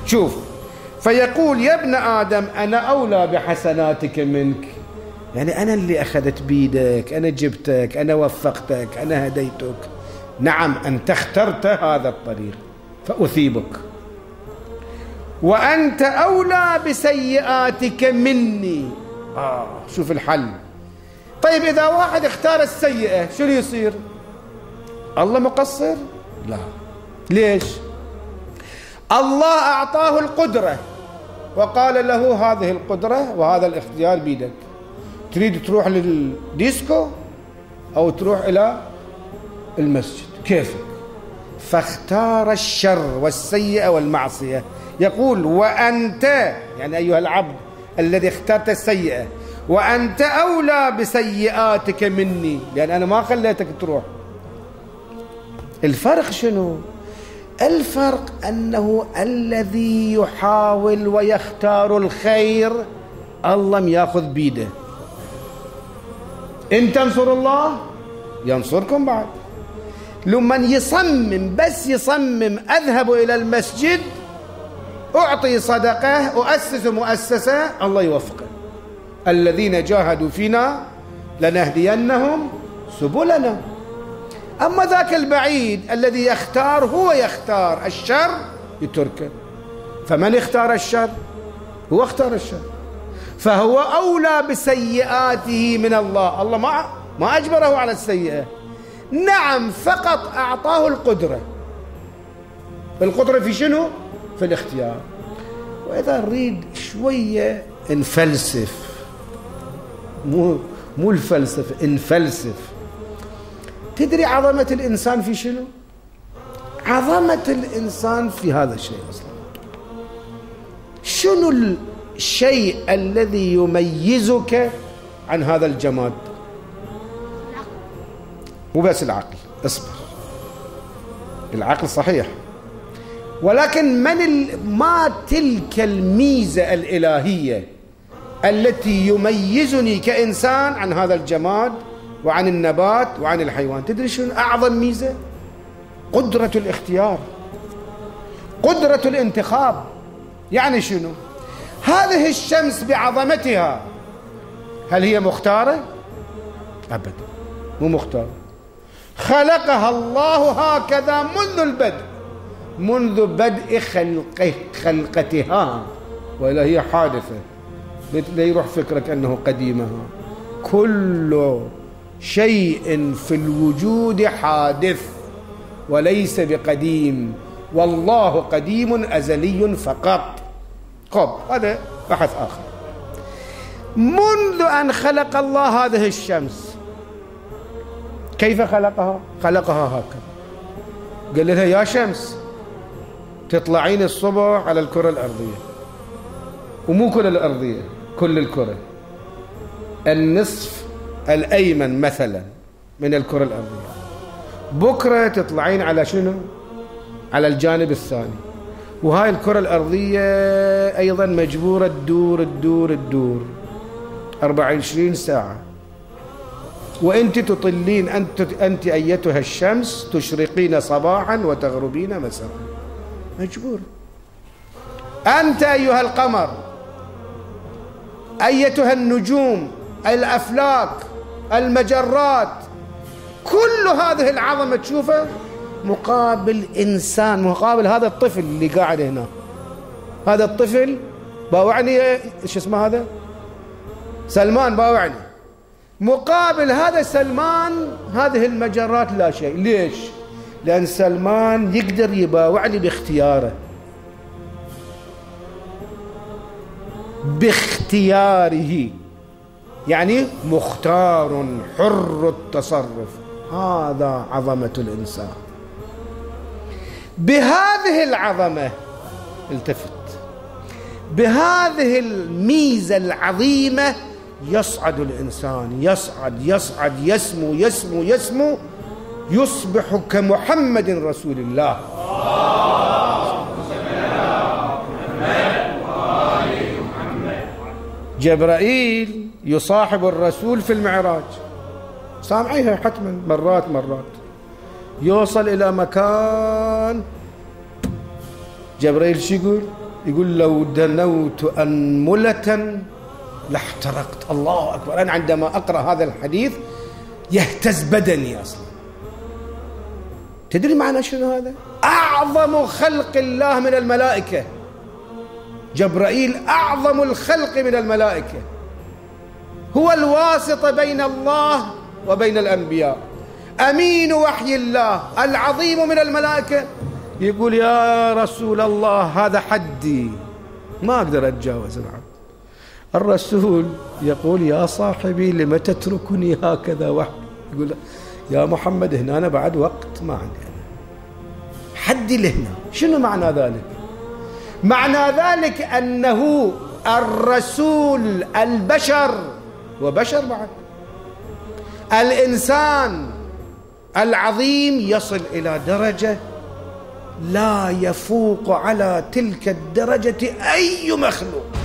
شوف، فيقول يا ابن آدم أنا أولى بحسناتك منك، يعني أنا اللي أخذت بيدك، أنا جبتك، أنا وفقتك، أنا هديتك. نعم أنت اخترت هذا الطريق فأثيبك، وأنت أولى بسيئاتك مني. شوف الحل. طيب إذا واحد اختار السيئة شو يصير؟ الله مقصر؟ لا. ليش؟ الله أعطاه القدرة وقال له هذه القدرة وهذا الاختيار بيدك، تريد تروح للديسكو أو تروح إلى المسجد كيفك. فاختار الشر والسيئة والمعصية. يقول وأنت، يعني أيها العبد الذي اخترت السيئة، وأنت أولى بسيئاتك مني، لأن أنا ما خليتك تروح. الفرق شنو؟ الفرق أنه الذي يحاول ويختار الخير الله يأخذ بيده. إن تنصروا الله ينصركم بعد. لمن يصمم بس يصمم أذهب إلى المسجد، أعطي صدقة، أؤسس مؤسسة، الله يوفقه. الذين جاهدوا فينا لنهدينهم سبلنا. أما ذاك البعيد الذي يختار، هو يختار الشر يتركه. فمن اختار الشر هو اختار الشر، فهو أولى بسيئاته من الله. الله ما أجبره على السيئة، نعم فقط أعطاه القدرة. القدرة في شنو؟ في الاختيار. وإذا نريد شوية نفلسف، مو الفلسفة، نفلسف. تدري عظمة الإنسان في شنو؟ عظمة الإنسان في هذا الشيء أصلا. شنو الشيء الذي يميزك عن هذا الجماد؟ مو بس العقل، اصبر، العقل صحيح، ولكن ما تلك الميزة الإلهية التي يميزني كإنسان عن هذا الجماد وعن النبات وعن الحيوان؟ تدري شنو أعظم ميزة؟ قدرة الاختيار، قدرة الانتخاب. يعني شنو؟ هذه الشمس بعظمتها هل هي مختارة؟ أبدا مو مختارة. خلقها الله هكذا منذ البدء، منذ بدء خلقتها، وإلا هي حادثة. لا يروح فكرك أنه قديمة. كل شيء في الوجود حادث وليس بقديم، والله قديم أزلي فقط. هذا بحث آخر. منذ أن خلق الله هذه الشمس كيف خلقها؟ خلقها هكذا. قال لها يا شمس تطلعين الصبح على الكرة الأرضية، ومو كل الأرضية، كل الكرة، النصف الأيمن مثلا من الكرة الأرضية. بكرة تطلعين على شنو؟ على الجانب الثاني. وهاي الكرة الأرضية أيضا مجبورة تدور 24 ساعة، وأنت تطلين، أنت أيتها الشمس تشرقين صباحا وتغربين مساء، مجبور. أنت أيها القمر، أيتها النجوم، الأفلاك، المجرات، كل هذه العظمة تشوفها مقابل إنسان، مقابل هذا الطفل اللي قاعد هنا. هذا الطفل باوعني، ايش اسمه هذا؟ سلمان باوعني. مقابل هذا سلمان هذه المجرات لا شيء. ليش؟ لأن سلمان يقدر يباوعني باختياره، باختياره، يعني مختار حر التصرف. هذا عظمة الإنسان. بهذه العظمة التفت، بهذه الميزة العظيمة يصعد الإنسان، يصعد يسمو يسمو يسمو، يصبح كمحمد رسول الله. جبرائيل يصاحب الرسول في المعراج، سامعيها حتما مرات، يوصل إلى مكان، جبرائيل شو يقول؟ يقول لو دنوت أنملة لاحترقت. الله أكبر. أنا عندما أقرأ هذا الحديث يهتز بدني أصلا. تدري معنى شنو هذا؟ أعظم خلق الله من الملائكة. جبرائيل أعظم الخلق من الملائكة، هو الواسطة بين الله وبين الأنبياء، أمين وحي الله، العظيم من الملائكة. يقول يا رسول الله هذا حدي، ما أقدر أتجاوز العبد. الرسول يقول يا صاحبي لم تتركني هكذا وحدي؟ يقول يا محمد هنا أنا بعد وقت ما عندي أنا حدي لهنا. شنو معنى ذلك؟ معنى ذلك أنه الرسول البشر وبشر بعد، الإنسان العظيم يصل إلى درجة لا يفوق على تلك الدرجة أي مخلوق.